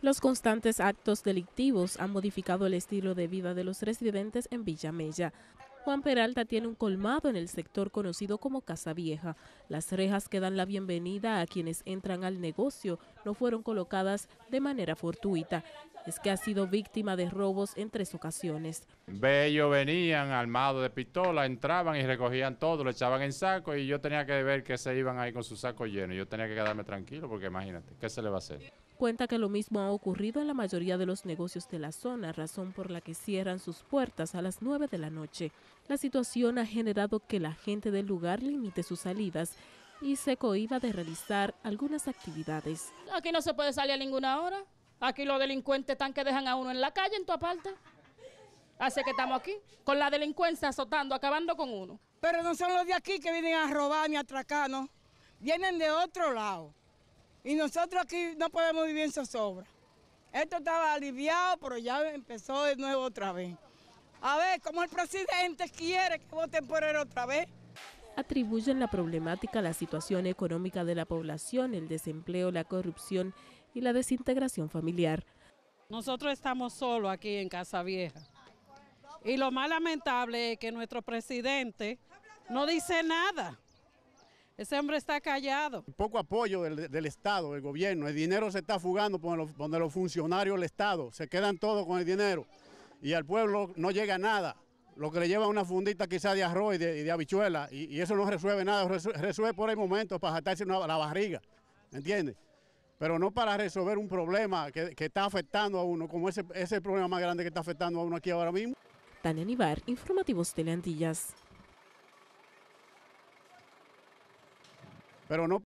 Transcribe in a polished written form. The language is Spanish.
Los constantes actos delictivos han modificado el estilo de vida de los residentes en Villa Mella. Juan Peralta tiene un colmado en el sector conocido como Casa Vieja. Las rejas que dan la bienvenida a quienes entran al negocio no fueron colocadas de manera fortuita. Es que ha sido víctima de robos en 3 ocasiones. Ellos venían armados de pistola, entraban y recogían todo, lo echaban en saco y yo tenía que ver que se iban ahí con su saco lleno. Yo tenía que quedarme tranquilo porque imagínate, ¿qué se le va a hacer? Cuenta que lo mismo ha ocurrido en la mayoría de los negocios de la zona, razón por la que cierran sus puertas a las 9 de la noche. La situación ha generado que la gente del lugar limite sus salidas y se cohíba de realizar algunas actividades. Aquí no se puede salir a ninguna hora. Aquí los delincuentes están que dejan a uno en la calle, en toda parte. Así que estamos aquí, con la delincuencia azotando, acabando con uno. Pero no son los de aquí que vienen a robar ni a atracar, ¿no? Vienen de otro lado. Y nosotros aquí no podemos vivir en zozobra. Esto estaba aliviado, pero ya empezó de nuevo otra vez. A ver, ¿cómo el presidente quiere que voten por él otra vez? Atribuyen la problemática a la situación económica de la población, el desempleo, la corrupción y la desintegración familiar. Nosotros estamos solos aquí en Casa Vieja. Y lo más lamentable es que nuestro presidente no dice nada. Ese hombre está callado. Poco apoyo del Estado, del gobierno. El dinero se está fugando donde los funcionarios del Estado se quedan todos con el dinero y al pueblo no llega nada. Lo que le lleva una fundita quizás de arroz y de habichuela y eso no resuelve nada, resuelve por el momento para jatarse la barriga, ¿entiendes? Pero no para resolver un problema que está afectando a uno, como ese es el problema más grande que está afectando a uno aquí ahora mismo. Tania Nivar, Informativos Teleantillas. Pero no